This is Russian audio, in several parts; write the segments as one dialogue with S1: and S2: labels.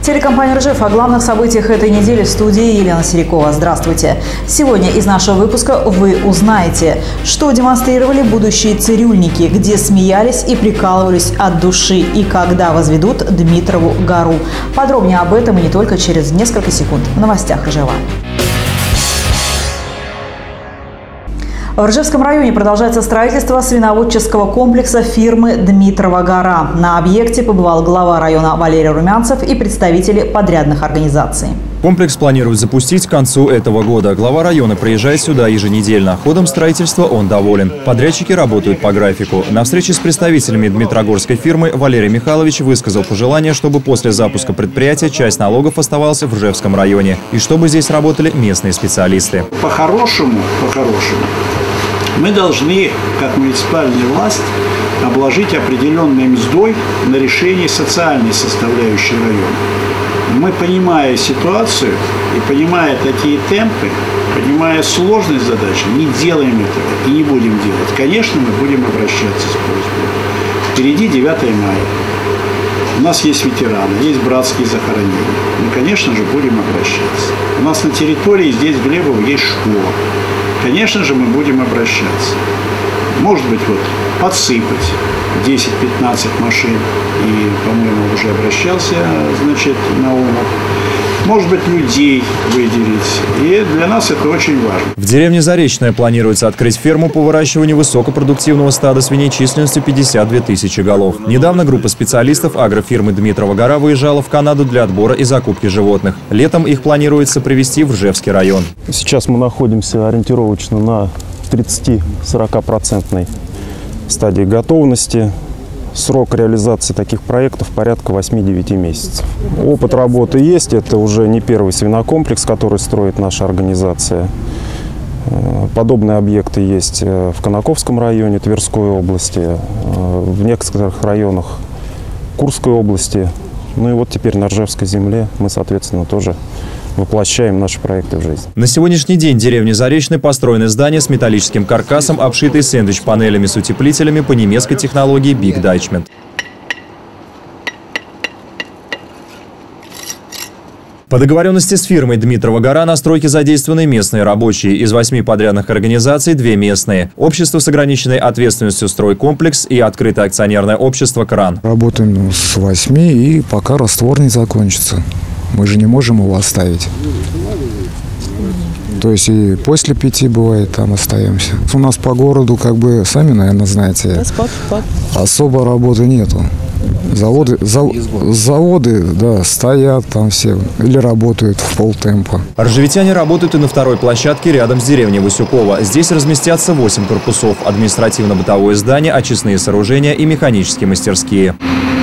S1: Телекомпания «Ржев» о главных событиях этой недели в студии Елена Серикова. Здравствуйте. Сегодня из нашего выпуска вы узнаете, что демонстрировали будущие цирюльники, где смеялись и прикалывались от души и когда возведут Дмитрову гору. Подробнее об этом и не только через несколько секунд в новостях Ржева. В Ржевском районе продолжается строительство свиноводческого комплекса фирмы «Дмитрова гора». На объекте побывал глава района Валерий Румянцев и представители подрядных организаций.
S2: Комплекс планируют запустить к концу этого года. Глава района приезжает сюда еженедельно. Ходом строительства он доволен. Подрядчики работают по графику. На встрече с представителями дмитрогорской фирмы Валерий Михайлович высказал пожелание, чтобы после запуска предприятия часть налогов оставалась в Ржевском районе и чтобы здесь работали местные специалисты.
S3: По-хорошему, мы должны, как муниципальная власть, обложить определенной мздой на решение социальной составляющей района. Мы, понимая ситуацию и понимая такие темпы, понимая сложность задачи, не делаем этого и не будем делать. Конечно, мы будем обращаться с просьбой. Впереди 9 мая. У нас есть ветераны, есть братские захоронения. Мы, конечно же, будем обращаться. У нас на территории здесь, в Глебово, есть школа. Конечно же, мы будем обращаться. Может быть, подсыпать 10-15 машин. И, по-моему, уже обращался, Наумов. Может быть, людей выделить. И для нас это очень важно.
S2: В деревне Заречная планируется открыть ферму по выращиванию высокопродуктивного стада свиней численностью 52 тысячи голов. Недавно группа специалистов агрофирмы «Дмитрова гора» выезжала в Канаду для отбора и закупки животных. Летом их планируется привезти в Ржевский район.
S4: Сейчас мы находимся ориентировочно на 30-40% стадии готовности. Срок реализации таких проектов порядка 8-9 месяцев. Опыт работы есть. Это уже не первый свинокомплекс, который строит наша организация. Подобные объекты есть в Конаковском районе Тверской области, в некоторых районах Курской области. Ну и вот теперь на Ржевской земле мы, соответственно, тоже воплощаем наши проекты в жизнь.
S2: На сегодняшний день в деревне Заречной построены здания с металлическим каркасом, обшитые сэндвич-панелями с утеплителями по немецкой технологии Big Dutchman. По договоренности с фирмой «Дмитрова гора» на стройке задействованы местные рабочие. Из 8 подрядных организаций 2 местные. Общество с ограниченной ответственностью «Стройкомплекс» и открытое акционерное общество «Кран».
S5: Работаем с 8 и пока раствор не закончится. Мы же не можем его оставить. То есть и после 5 бывает там остаемся. У нас по городу, сами, наверное, знаете, особо работы нету. Заводы, да, стоят там все или работают в полтемпа.
S2: Ржевитяне работают и на второй площадке рядом с деревней Васюкова. Здесь разместятся 8 корпусов, административно-бытовое здание, очистные сооружения и механические мастерские.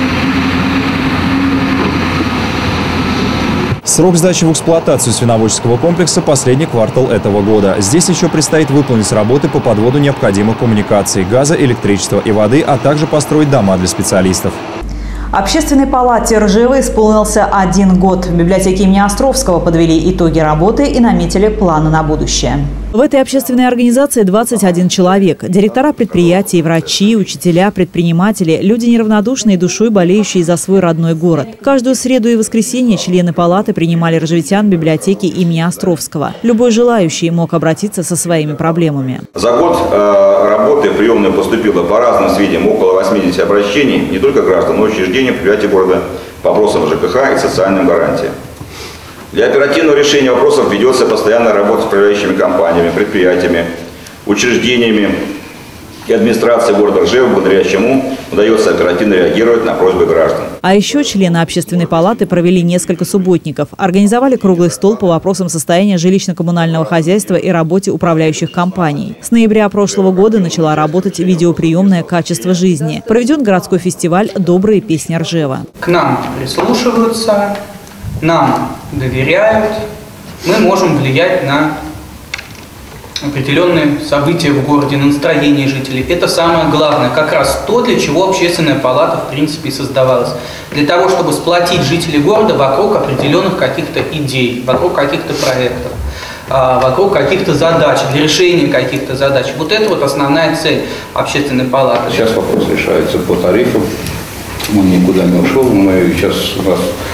S2: Срок сдачи в эксплуатацию свиноводческого комплекса – последний квартал этого года. Здесь еще предстоит выполнить работы по подводу необходимых коммуникаций, газа, электричества и воды, а также построить дома для специалистов.
S1: Общественной палате Ржева исполнился 1 год. В библиотеке имени Островского подвели итоги работы и наметили планы на будущее. В этой общественной организации 21 человек. Директора предприятий, врачи, учителя, предприниматели, люди неравнодушные душой, болеющие за свой родной город. Каждую среду и воскресенье члены палаты принимали ржевитян в библиотеке имени Островского. Любой желающий мог обратиться со своими проблемами.
S6: За год работы приемной поступило по разным сведениям около 80 обращений не только граждан, но и учреждений предприятий города по вопросам ЖКХ и социальным гарантиям. Для оперативного решения вопросов ведется постоянная работа с управляющими компаниями, предприятиями, учреждениями и администрацией города Ржева, благодаря чему удается оперативно реагировать на просьбы граждан.
S1: А еще члены общественной палаты провели несколько субботников. Организовали круглый стол по вопросам состояния жилищно-коммунального хозяйства и работе управляющих компаний. С ноября прошлого года начала работать видеоприемная «Качество жизни». Проведен городской фестиваль «Добрые песни Ржева».
S7: К нам прислушиваются, нам доверяют, мы можем влиять на определенные события в городе, на настроение жителей. Это самое главное, как раз то, для чего общественная палата в принципе и создавалась. Для того, чтобы сплотить жителей города вокруг определенных каких-то идей, вокруг каких-то проектов, вокруг каких-то задач, для решения каких-то задач. Вот это вот основная цель общественной палаты.
S8: Сейчас вопрос решается по тарифам. Он никуда не ушел. Мы сейчас у нас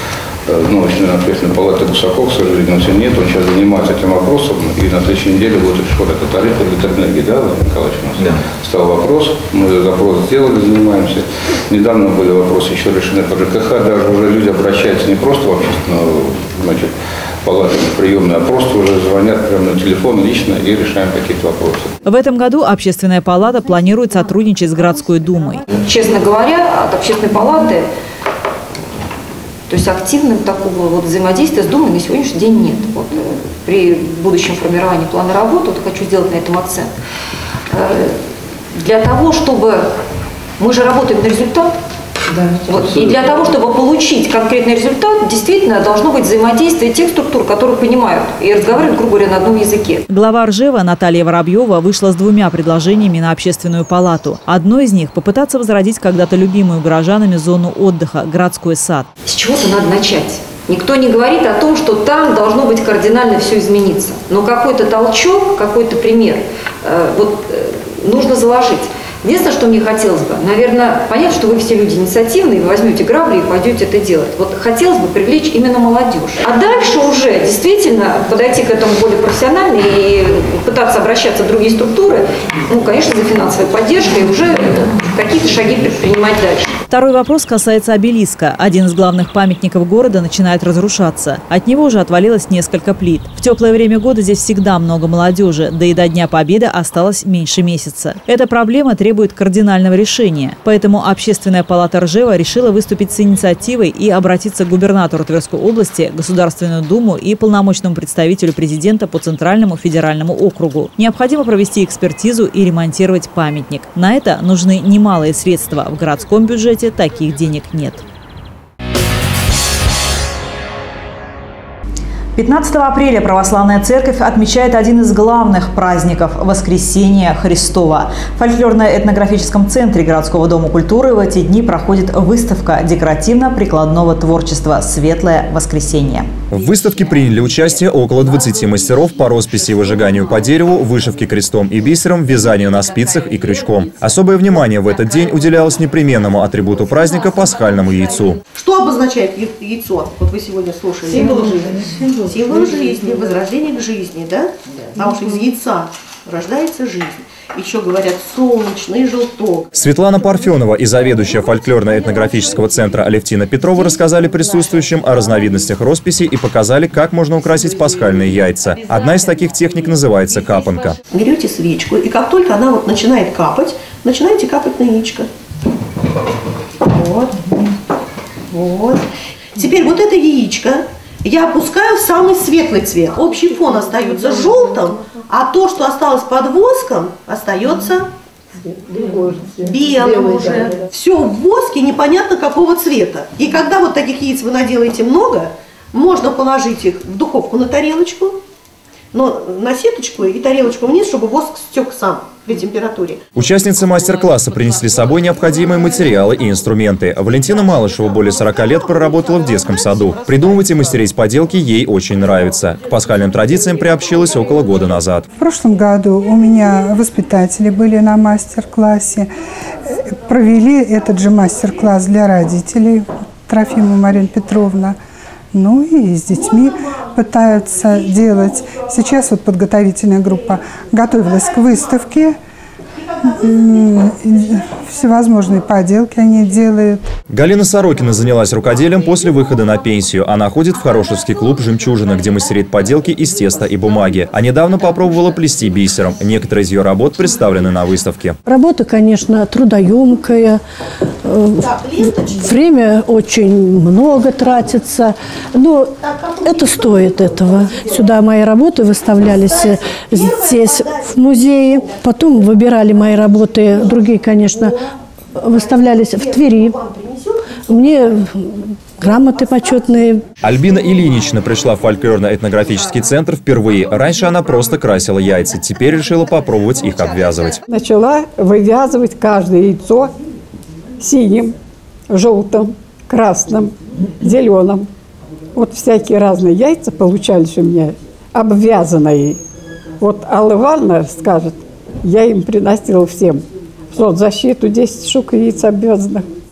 S8: член общественной палаты Гусаков, к сожалению, все нет, он сейчас занимается этим вопросом, и на следующей неделе будет решен этот тариф электроэнергии, да, Владимир Николаевич, у нас стал вопрос, мы запрос сделали, занимаемся. Недавно были вопросы еще решены по ЖКХ, даже уже люди обращаются не просто в общественную, палаты приемные, а просто уже звонят прямо на телефон лично и решаем какие-то вопросы.
S1: В этом году Общественная палата планирует сотрудничать с городской думой.
S9: Честно говоря, от Общественной палаты, то есть активного такого взаимодействия с Думой на сегодняшний день нет. При будущем формировании плана работы, хочу сделать на этом акцент, для того, чтобы мы же работаем на результат, и для того, чтобы получить конкретный результат, действительно должно быть взаимодействие тех структур, которые понимают и разговаривают, грубо говоря, на одном языке.
S1: Глава Ржева Наталья Воробьева вышла с 2 предложениями на Общественную палату. Одно из них – попытаться возродить когда-то любимую горожанами зону отдыха – городской сад.
S9: С чего-то надо начать. Никто не говорит о том, что там должно быть кардинально все измениться. Но какой-то толчок, какой-то пример нужно заложить. Единственное, что мне хотелось бы, наверное, понятно, что вы все люди инициативные, вы возьмете грабли и пойдете это делать. Хотелось бы привлечь именно молодежь. А дальше уже действительно подойти к этому более профессионально и пытаться обращаться в другие структуры, конечно, за финансовой поддержкой, и уже какие-то шаги предпринимать дальше.
S1: Второй вопрос касается обелиска. Один из главных памятников города начинает разрушаться. От него уже отвалилось несколько плит. В теплое время года здесь всегда много молодежи, да и до Дня Победы осталось меньше месяца. Эта проблема требует кардинального решения. Поэтому Общественная палата Ржева решила выступить с инициативой и обратиться к губернатору Тверской области, Государственную Думу и полномочному представителю президента по Центральному федеральному округу. Необходимо провести экспертизу и ремонтировать памятник. На это нужны немалые средства. В городском бюджете таких денег нет. 15 апреля Православная Церковь отмечает один из главных праздников – Воскресение Христова. В фольклорно-этнографическом центре городского дома культуры в эти дни проходит выставка декоративно-прикладного творчества «Светлое воскресенье».
S2: В выставке приняли участие около 20 мастеров по росписи и выжиганию по дереву, вышивке крестом и бисером, вязанию на спицах и крючком. Особое внимание в этот день уделялось непременному атрибуту праздника – пасхальному яйцу.
S10: Что обозначает яйцо? Вы сегодня слушали. Символ жизни. Символ жизни, возрождение к жизни, да? Потому что из яйца рождается жизнь. Еще говорят солнечный желток.
S2: Светлана Парфенова и заведующая фольклорно-этнографического центра Алевтина Петрова рассказали присутствующим о разновидностях росписи и показали, как можно украсить пасхальные яйца. Одна из таких техник называется капанка.
S10: Берете свечку, и как только она начинает капать, начинаете капать на яичко. Вот. Теперь это яичко я опускаю в самый светлый цвет. Общий фон остается желтым, а то, что осталось под воском, остается белым уже. Все в воске непонятно какого цвета. И когда таких яиц вы наделаете много, можно положить их в духовку на тарелочку, но на сеточку и тарелочку вниз, чтобы воск стек сам при температуре.
S2: Участницы мастер-класса принесли с собой необходимые материалы и инструменты. Валентина Малышева более 40 лет проработала в детском саду. Придумывать и мастерить поделки ей очень нравится. К пасхальным традициям приобщилась около года назад.
S11: В прошлом году у меня воспитатели были на мастер-классе. Провели этот же мастер-класс для родителей, Трофимова Марина Петровна. И с детьми пытаются делать. Сейчас подготовительная группа готовилась к выставке. Всевозможные поделки они делают.
S2: Галина Сорокина занялась рукоделием после выхода на пенсию. Она ходит в Хорошевский клуб «Жемчужина», где мастерит поделки из теста и бумаги. А недавно попробовала плести бисером. Некоторые из ее работ представлены на выставке.
S12: Работа, конечно, трудоемкая. Время очень много тратится. Но это стоит этого. Сюда мои работы выставлялись здесь, в музее. Потом выбирали мои работы, другие, конечно, выставлялись в Твери. Мне грамоты почетные.
S2: Альбина Ильинична пришла в фольклорно-этнографический центр впервые. Раньше она просто красила яйца. Теперь решила попробовать их обвязывать.
S13: Начала вывязывать каждое яйцо синим, желтым, красным, зеленым. Всякие разные яйца получались у меня, обвязанные. Алла Ивановна скажет, я им приносила всем в соцзащиту 10 штук яиц обвязанных.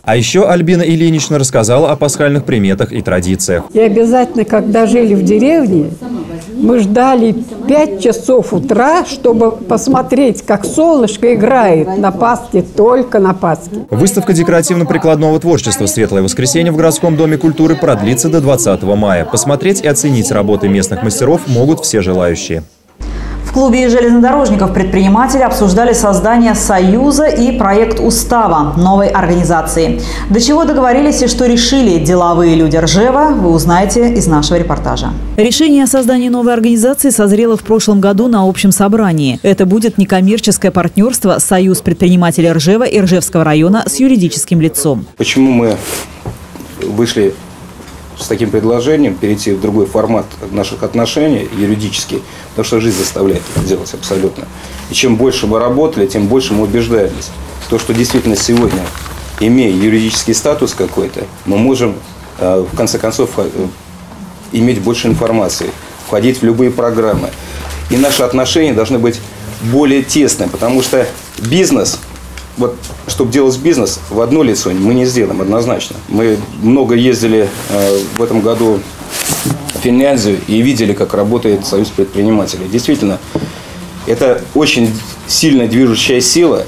S2: А еще Альбина Ильинична рассказала о пасхальных приметах и традициях.
S13: И обязательно, когда жили в деревне, мы ждали 5 часов утра, чтобы посмотреть, как солнышко играет на Пасхе, только на Пасхе.
S2: Выставка декоративно-прикладного творчества «Светлое воскресенье» в городском доме культуры продлится до 20 мая. Посмотреть и оценить работы местных мастеров могут все желающие.
S1: В клубе железнодорожников предприниматели обсуждали создание союза и проект устава новой организации. До чего договорились и что решили деловые люди Ржева, вы узнаете из нашего репортажа. Решение о создании новой организации созрело в прошлом году на общем собрании. Это будет некоммерческое партнерство «Союз предпринимателей Ржева» и Ржевского района с юридическим лицом.
S8: Почему мы вышли с таким предложением перейти в другой формат наших отношений, юридический, потому что жизнь заставляет это делать абсолютно. И чем больше мы работали, тем больше мы убеждаемся. То, что действительно сегодня, имея юридический статус какой-то, мы можем, в конце концов, иметь больше информации, входить в любые программы. И наши отношения должны быть более тесны, потому что бизнес, вот, чтобы делать бизнес, в одно лицо мы не сделаем однозначно. Мы много ездили в этом году в Финляндию и видели, как работает Союз предпринимателей. Действительно, это очень сильно движущая сила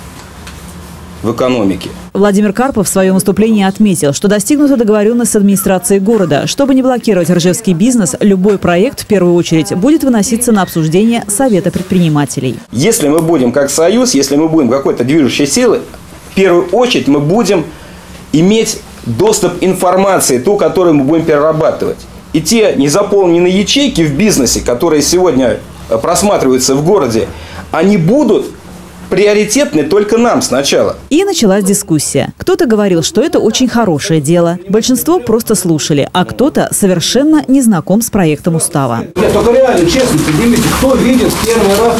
S8: в экономике.
S1: Владимир Карпов в своем выступлении отметил, что достигнута договоренность с администрацией города. Чтобы не блокировать ржевский бизнес, любой проект в первую очередь будет выноситься на обсуждение Совета предпринимателей.
S8: Если мы будем как союз, если мы будем какой-то движущей силой, в первую очередь мы будем иметь доступ к информации, ту, которую мы будем перерабатывать. И те незаполненные ячейки в бизнесе, которые сегодня просматриваются в городе, они будут приоритетны только нам сначала.
S1: И началась дискуссия. Кто-то говорил, что это очень хорошее дело. Большинство просто слушали, а кто-то совершенно не знаком с проектом устава.
S14: Нет, только реально, честно, поднимите, кто видит первый раз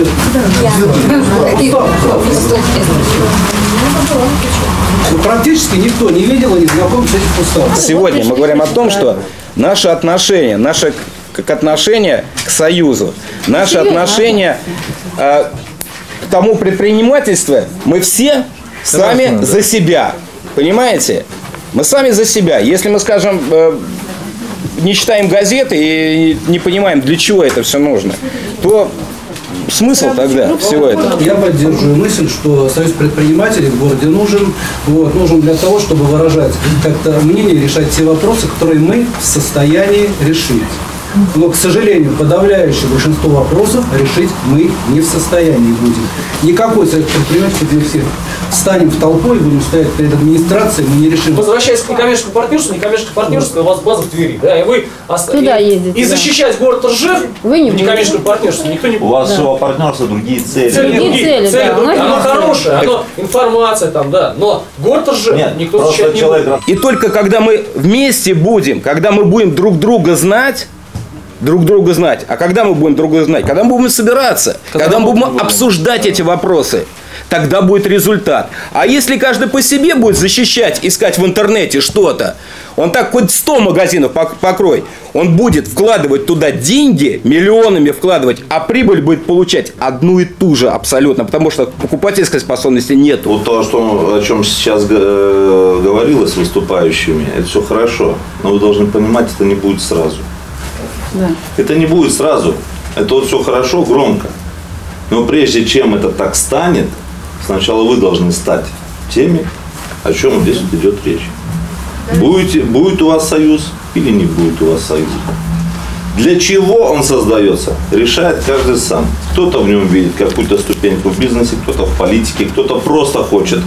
S14: это? Практически никто не видел и не знаком с этим уставом.
S8: Сегодня мы говорим о том, что наши отношения, отношение к Союзу, наши отношения к тому предпринимательству, мы все сами за себя. Понимаете? Мы сами за себя. Если мы, скажем, не читаем газеты и не понимаем, для чего это все нужно, то смысл тогда всего этого?
S14: Я поддерживаю мысль, что Союз предпринимателей в городе нужен. Нужен для того, чтобы выражать как-то мнение, решать те вопросы, которые мы в состоянии решить. Но, к сожалению, подавляющее большинство вопросов решить мы не в состоянии будем. Никакой союз предпринимателей, мы все встанем в толпу и будем стоять перед администрацией, мы не решим.
S15: Возвращаясь к некоммерческому партнерству, у вас база в Твери, да, и вы
S16: туда ездите,
S15: и защищать город Ржев в некоммерческом партнерстве никто не будет.
S17: У вас у партнерства другие цели.
S15: Цели, да. Оно хорошее, оно информация там, да, но город Ржев никто защищать не будет.
S8: И только когда мы вместе будем, когда мы будем друг друга знать, а когда мы будем друг друга знать? Когда мы будем собираться, когда мы будем обсуждать эти вопросы, тогда будет результат. А если каждый по себе будет защищать, искать в интернете что-то, он так хоть 100 магазинов покрой, он будет вкладывать туда деньги, миллионами вкладывать, а прибыль будет получать одну и ту же абсолютно, потому что покупательской способности нет.
S17: Вот то, о чем сейчас говорилось с выступающими, это все хорошо, но вы должны понимать, это не будет сразу. Да. Это не будет сразу. Это вот все хорошо, громко. Но прежде чем это так станет, сначала вы должны стать теми, о чем здесь вот идет речь. Будет у вас союз или не будет у вас союза. Для чего он создается, решает каждый сам. Кто-то в нем видит какую-то ступеньку в бизнесе, кто-то в политике, кто-то просто хочет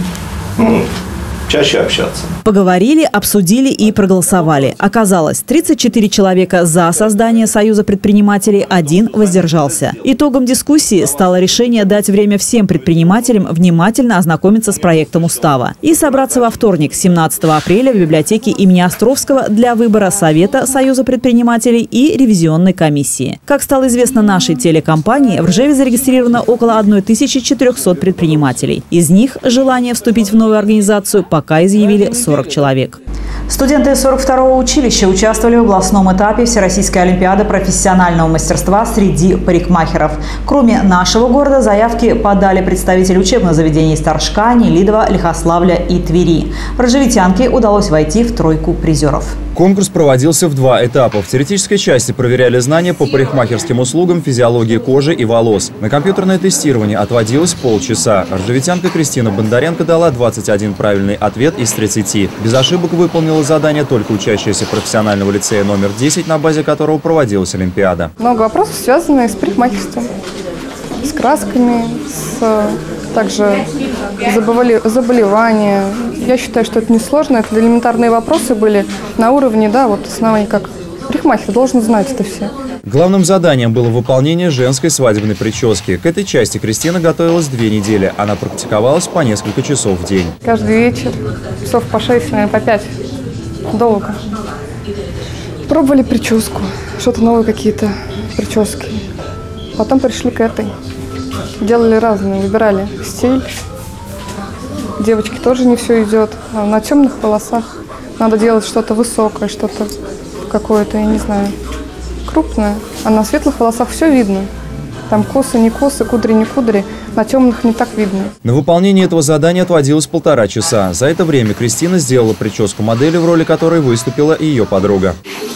S17: чаще общаться.
S1: Поговорили, обсудили и проголосовали. Оказалось, 34 человека за создание Союза предпринимателей, 1 воздержался. Итогом дискуссии стало решение дать время всем предпринимателям внимательно ознакомиться с проектом устава и собраться во вторник, 17 апреля, в библиотеке имени Островского для выбора Совета Союза предпринимателей и ревизионной комиссии. Как стало известно нашей телекомпании, в Ржеве зарегистрировано около 1400 предпринимателей. Из них желание вступить в новую организацию пока изъявили 40 человек. Студенты 42-го училища участвовали в областном этапе Всероссийской олимпиады профессионального мастерства среди парикмахеров. Кроме нашего города, заявки подали представители учебных заведений Торжка, Нелидово, Лихославля и Твери. Рожевитянке удалось войти в тройку призеров.
S2: Конкурс проводился в 2 этапа. В теоретической части проверяли знания по парикмахерским услугам, физиологии кожи и волос. На компьютерное тестирование отводилось полчаса. Рожевитянка Кристина Бондаренко дала 21 правильный ответ из 30. Без ошибок выполнила задание только учащаяся профессионального лицея номер 10, на базе которого проводилась Олимпиада.
S16: Много вопросов, связанных с парикмахерством, с красками, также заболевания. Я считаю, что это несложно. Это элементарные вопросы были на уровне, оснований, как парикмахер должен знать это все.
S2: Главным заданием было выполнение женской свадебной прически. К этой части Кристина готовилась 2 недели. Она практиковалась по несколько часов в день.
S16: Каждый вечер, часов по 6, наверное, по 5. Долго. Пробовали прическу, что-то новые какие-то прически. Потом пришли к этой. Делали разные, выбирали стиль. Девочке тоже не все идет. На темных волосах надо делать что-то высокое, что-то какое-то, я не знаю, крупное. А на светлых волосах все видно. Там косы, не косы, кудри, не кудри. На темных не так видно.
S2: На выполнение этого задания отводилось 1,5 часа. За это время Кристина сделала прическу модели, в роли которой выступила и ее подруга.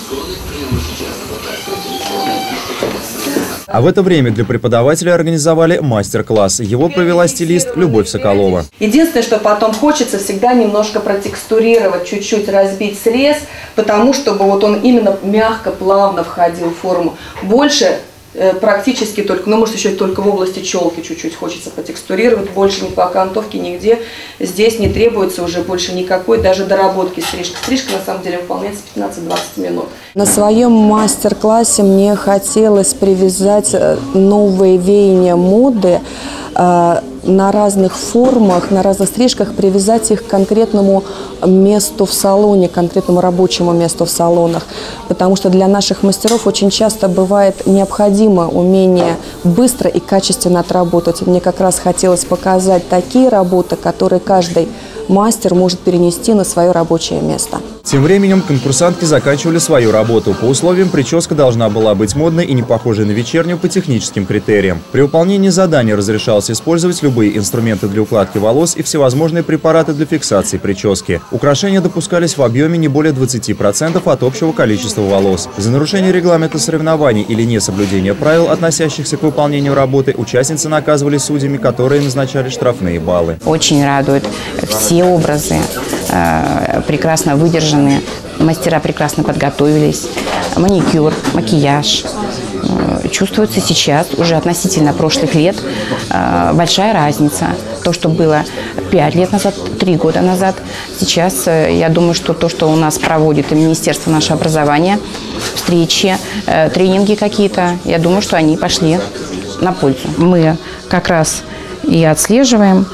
S2: А в это время для преподавателей организовали мастер-класс. Его провела стилист Любовь Соколова.
S18: Единственное, что потом хочется всегда немножко протекстурировать, чуть-чуть разбить срез, потому чтобы вот он именно мягко, плавно входил в форму. Больше практически только, может еще только в области челки чуть-чуть хочется потекстурировать, больше ни по окантовке, нигде. Здесь не требуется уже больше никакой даже доработки стрижки. Стрижка на самом деле выполняется 15-20 минут.
S19: На своем мастер-классе мне хотелось привязать новые веяния моды на разных формах, на разных стрижках, привязать их к конкретному месту в салоне, конкретному рабочему месту в салонах. Потому что для наших мастеров очень часто бывает необходимо умение быстро и качественно отработать. Мне как раз хотелось показать такие работы, которые каждый мастер может перенести на свое рабочее место.
S2: Тем временем конкурсантки заканчивали свою работу. По условиям прическа должна была быть модной и не похожей на вечернюю по техническим критериям. При выполнении задания разрешалось использовать любые инструменты для укладки волос и всевозможные препараты для фиксации прически. Украшения допускались в объеме не более 20% от общего количества волос. За нарушение регламента соревнований или несоблюдение правил, относящихся к выполнению работы, участницы наказывались судьями, которые назначали штрафные баллы.
S20: Очень радует все образы, прекрасно выдержаны, мастера прекрасно подготовились, маникюр, макияж. Чувствуется сейчас, уже относительно прошлых лет, большая разница. То, что было 5 лет назад, 3 года назад, сейчас, я думаю, что то, что у нас проводит и Министерство нашего образования, встречи, тренинги какие-то, я думаю, что они пошли на пользу. Мы как раз и отслеживаем.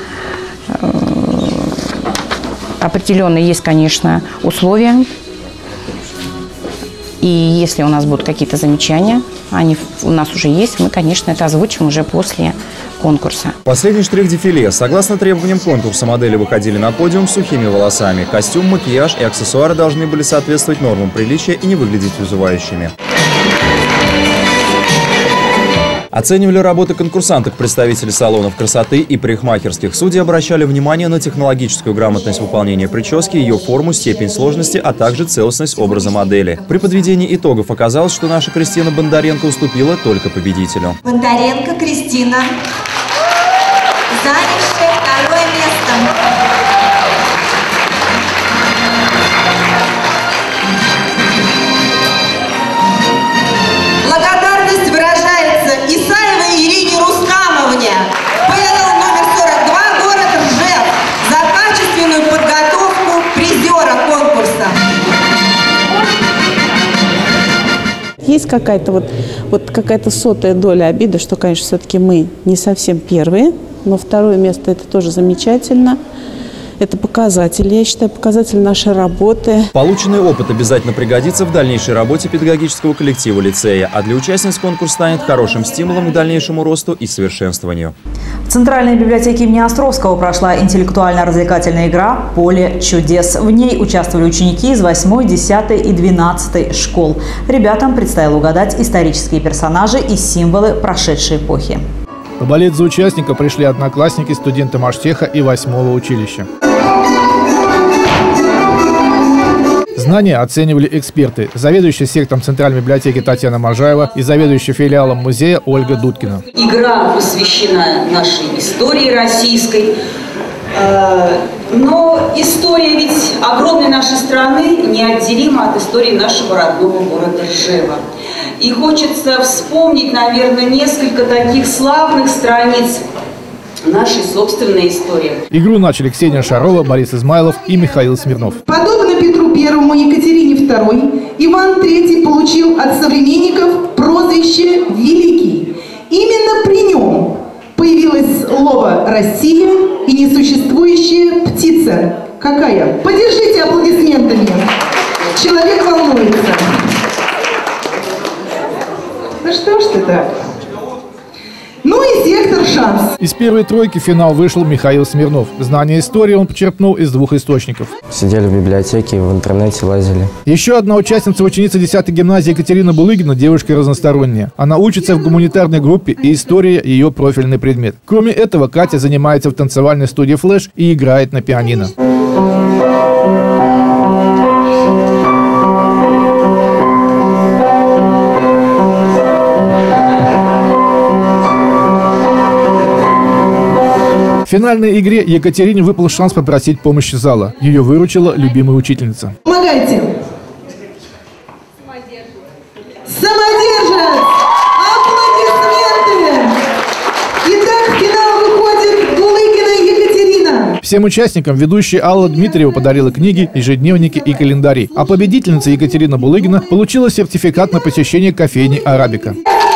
S20: Определенные есть, конечно, условия. И если у нас будут какие-то замечания, они у нас уже есть, мы, конечно, это озвучим уже после конкурса.
S2: Последний штрих дефиле. Согласно требованиям конкурса, модели выходили на подиум с сухими волосами. Костюм, макияж и аксессуары должны были соответствовать нормам приличия и не выглядеть вызывающими. Оценивали работы конкурсанток представители салонов красоты и парикмахерских. Судьи обращали внимание на технологическую грамотность выполнения прически, ее форму, степень сложности, а также целостность образа модели. При подведении итогов оказалось, что наша Кристина Бондаренко уступила только победителю.
S21: Бондаренко Кристина, занявшая 2-е место.
S22: Есть какая-то какая-то сотая доля обиды, что, конечно, все-таки мы не совсем первые, но 2-е место – это тоже замечательно. Это показатель, я считаю, показатель нашей работы.
S2: Полученный опыт обязательно пригодится в дальнейшей работе педагогического коллектива лицея, а для участниц конкурс станет хорошим стимулом к дальнейшему росту и совершенствованию.
S1: В Центральной библиотеке имени Островского прошла интеллектуально-развлекательная игра «Поле чудес». В ней участвовали ученики из 8, 10 и 12 школ. Ребятам предстояло угадать исторические персонажи и символы прошедшей эпохи.
S3: Поболеть за участников пришли одноклассники, студенты Маштеха и 8-го училища. Знания оценивали эксперты. Заведующая сектором Центральной библиотеки Татьяна Можаева и заведующая филиалом музея Ольга Дудкина.
S4: Игра посвящена нашей истории российской. Но история ведь огромной нашей страны неотделима от истории нашего родного города Ржева. И хочется вспомнить, наверное, несколько таких славных страниц нашей собственной истории.
S3: Игру начали Ксения Шарова, Борис Измайлов и Михаил Смирнов.
S23: Подобно Петру Первому, Екатерине II, Иван III получил от современников прозвище «Великий». Именно при нем появилось слово «Россия» и несуществующая птица. Какая? Поддержите аплодисментами. Человек волнуется. Да что ж ты так? Ну и сектор «Шанс».
S3: Из первой тройки в финал вышел Михаил Смирнов. Знания истории он почерпнул из 2 источников.
S24: Сидели в библиотеке, в интернете лазили.
S3: Еще одна участница, ученица 10-й гимназии Екатерина Булыгина, девушка разносторонняя. Она учится в гуманитарной группе, и история ее профильный предмет. Кроме этого, Катя занимается в танцевальной студии «Флэш» и играет на пианино. В финальной игре Екатерине выпал шанс попросить помощи зала. Ее выручила любимая учительница.
S23: Помогайте! Самодержец! Аплодисменты! Итак, в финал выходит Булыгина Екатерина.
S3: Всем участникам ведущая Алла Дмитриева подарила книги, ежедневники и календари. А победительница Екатерина Булыгина получила сертификат на посещение кофейни «Арабика».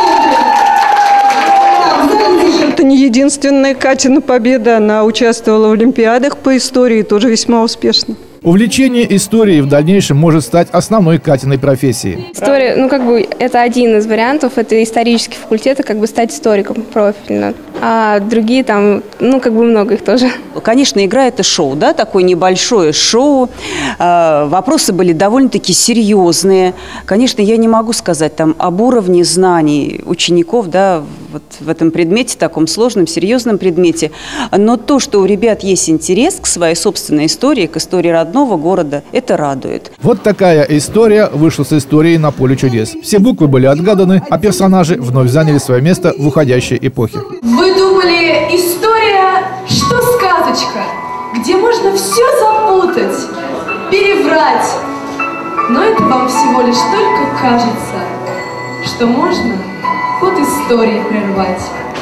S25: Это не единственная Катина победа. Она участвовала в олимпиадах по истории, тоже весьма успешно.
S3: Увлечение историей в дальнейшем может стать основной Катиной профессией.
S26: История, это один из вариантов. Это исторический факультет, стать историком профильно. А другие много их тоже.
S27: Конечно, игра – это шоу, да, такое небольшое шоу. Вопросы были довольно-таки серьезные. Конечно, я не могу сказать об уровне знаний учеников, да, вот в этом предмете, таком сложном, серьезном предмете. Но то, что у ребят есть интерес к своей собственной истории, к истории родного города, это радует.
S3: Вот такая история вышла с историей на поле чудес. Все буквы были отгаданы, а персонажи вновь заняли свое место в уходящей эпохе.
S28: Вы думали, история, что сказочка, где можно все запутать, переврать. Но это вам всего лишь только кажется, что можно ход истории прервать.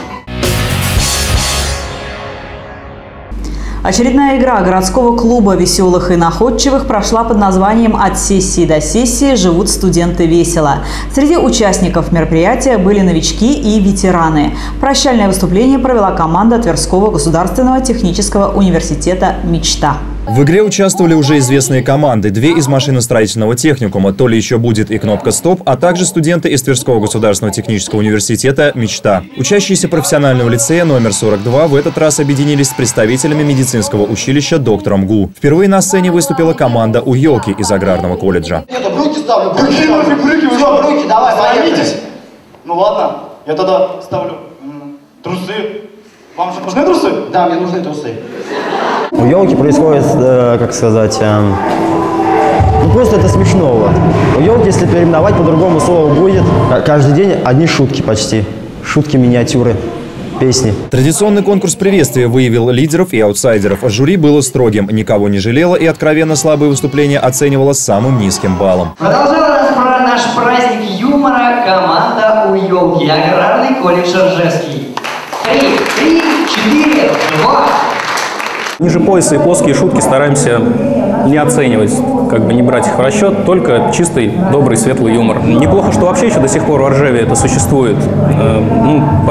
S1: Очередная игра городского клуба веселых и находчивых прошла под названием «От сессии до сессии живут студенты весело». Среди участников мероприятия были новички и ветераны. Прощальное выступление провела команда Тверского государственного технического университета «Мечта».
S2: В игре участвовали уже известные команды. 2 из машиностроительного техникума, то ли еще будет и кнопка «Стоп», а также студенты из Тверского государственного технического университета «Мечта». Учащиеся профессионального лицея номер 42 в этот раз объединились с представителями медицинского училища доктора МГУ. Впервые на сцене выступила команда «У елки» из аграрного колледжа.
S29: Нет, руки ставлю. Руки, давай, поехали. Ну ладно, я тогда ставлю трусы. Вам же нужны трусы? Да, мне нужны трусы.
S30: У елки происходит, просто это смешного. У елки, если переименовать, по-другому слово будет. Каждый день одни шутки почти. Шутки, миниатюры, песни.
S2: Традиционный конкурс приветствия выявил лидеров и аутсайдеров. Жюри было строгим, никого не жалело и откровенно слабые выступления оценивало самым низким баллом.
S31: Продолжала наш праздник юмора команда «У елки», аграрный колледж Ржевский. 3, 4, 2.
S32: Ниже пояса и плоские шутки стараемся не оценивать, не брать их в расчет, только чистый, добрый, светлый юмор. Неплохо, что вообще еще до сих пор в Ржеве это существует,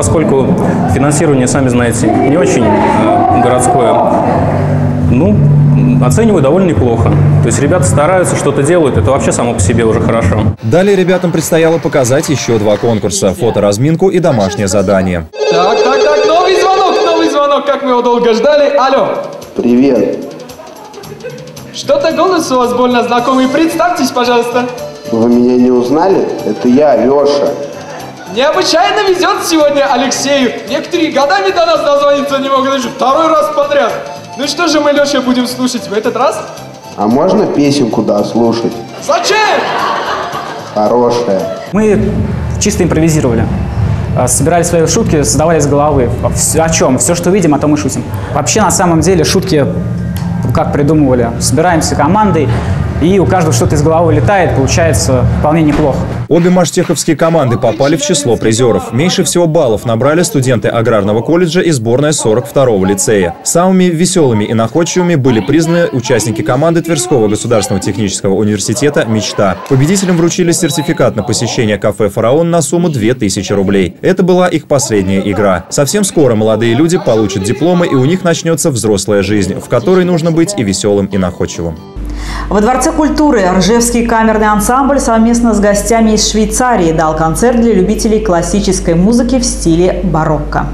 S32: поскольку финансирование, сами знаете, не очень городское. оцениваю довольно неплохо. То есть ребята стараются, что-то делают, это вообще само по себе уже хорошо.
S2: Далее ребятам предстояло показать еще 2 конкурса – фоторазминку и домашнее задание.
S5: Так, новый звонок, как мы его долго ждали. Алло.
S6: Привет.
S5: Что-то голос у вас больно знакомый. Представьтесь, пожалуйста.
S6: Вы меня не узнали? Это я, Леша.
S5: Необычайно везет сегодня Алексею. Некоторые годами до нас дозвониться не могут, даже 2-й раз подряд. Ну что же мы, Леша, будем слушать в этот раз?
S6: А можно песенку дослушать?
S5: Зачем?
S6: Хорошая.
S7: Мы чисто импровизировали. Собирали свои шутки, создавали из головы. О чем? Все, что видим, о том и шутим. Вообще, на самом деле, шутки, как придумывали, собираемся командой, и у каждого что-то из головы летает, получается вполне неплохо.
S2: Обе маштеховские команды попали в число призеров. Меньше всего баллов набрали студенты аграрного колледжа и сборная 42-го лицея. Самыми веселыми и находчивыми были признаны участники команды Тверского государственного технического университета «Мечта». Победителям вручили сертификат на посещение кафе «Фараон» на сумму 2000 рублей. Это была их последняя игра. Совсем скоро молодые люди получат дипломы, и у них начнется взрослая жизнь, в которой нужно быть и веселым, и находчивым.
S1: Во Дворце культуры Ржевский камерный ансамбль совместно с гостями из Швейцарии дал концерт для любителей классической музыки в стиле барокко.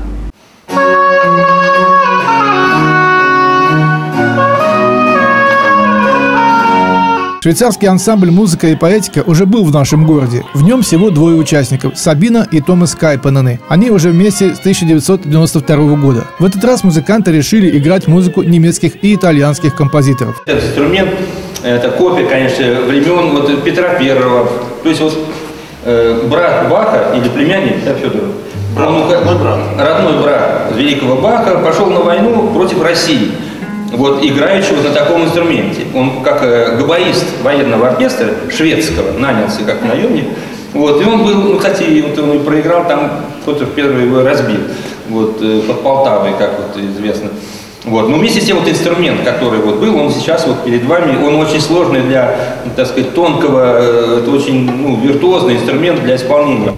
S3: Швейцарский ансамбль «Музыка и поэтика» уже был в нашем городе. В нем всего 2 участников – Сабина и Томас Кайпанены. Они уже вместе с 1992 года. В этот раз музыканты решили играть музыку немецких и итальянских композиторов.
S8: Этот инструмент – это копия, конечно, времен вот Петра Первого. То есть вот брат Баха или племянник, да, Федор? Родной брат великого Баха пошел на войну против России. Вот, играющий вот на таком инструменте. Он как габаист военного оркестра шведского нанялся как наемник. Вот, и он был, ну, кстати, вот он и проиграл, там кто-то первый его разбил, вот, под Полтавой, как вот известно. Вот, но вместе с тем вот инструмент, который вот был, он сейчас вот перед вами, он очень сложный для, так сказать, тонкого, это очень, ну, виртуозный инструмент для исполнения.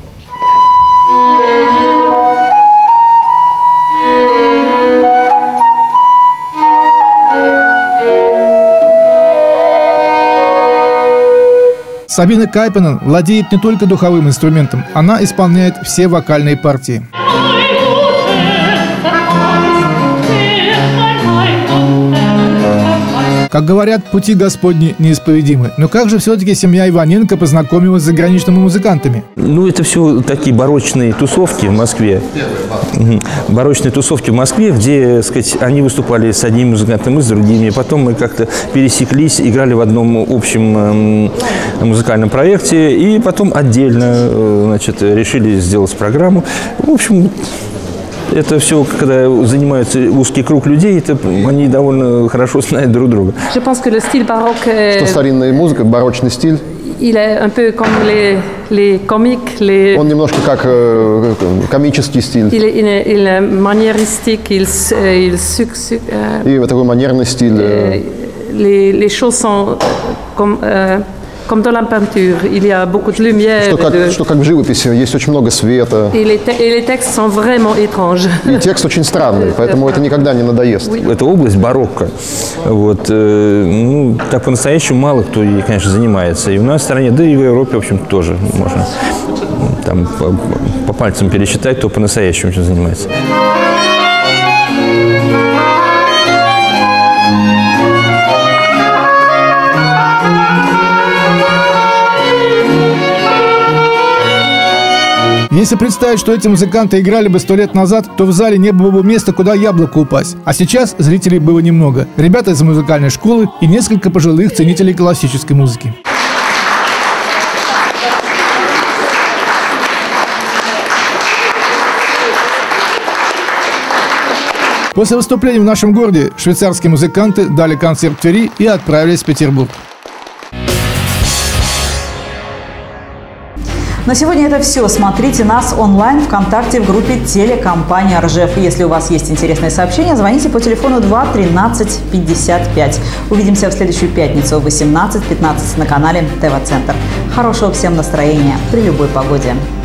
S3: Сабина Кайпанен владеет не только духовым инструментом, она исполняет все вокальные партии. Как говорят, пути Господни неисповедимы. Но как же все-таки семья Иваненко познакомилась с заграничными музыкантами?
S9: Ну, это все такие барочные тусовки в Москве. Барочные тусовки в Москве, где, так сказать, они выступали с одним музыкантом и с другими. Потом мы как-то пересеклись, играли в одном общем музыкальном проекте. И потом отдельно, значит, решили сделать программу. В общем... Это все, когда занимаются узкий круг людей, это они довольно хорошо знают друг друга.
S10: Что старинная музыка, барочный стиль. Он немножко как комический стиль. И вот такой манерный стиль. Что как в живописи, есть очень много света. И текст очень странный, поэтому это никогда не надоест.
S9: Это область барокко. Вот, ну, так по-настоящему мало кто ей, конечно, занимается. И у нас в стране, да и в Европе, в общем, тоже можно там по пальцам пересчитать, кто по-настоящему этим занимается.
S3: Если представить, что эти музыканты играли бы 100 лет назад, то в зале не было бы места, куда яблоку упасть. А сейчас зрителей было немного. Ребята из музыкальной школы и несколько пожилых ценителей классической музыки. После выступления в нашем городе швейцарские музыканты дали концерт в Твери и отправились в Петербург.
S1: На сегодня это все. Смотрите нас онлайн ВКонтакте в группе телекомпания Ржев. Если у вас есть интересные сообщения, звоните по телефону 2 13 55. Увидимся в следующую пятницу в 18:15 на канале ТВ Центр. Хорошего всем настроения при любой погоде.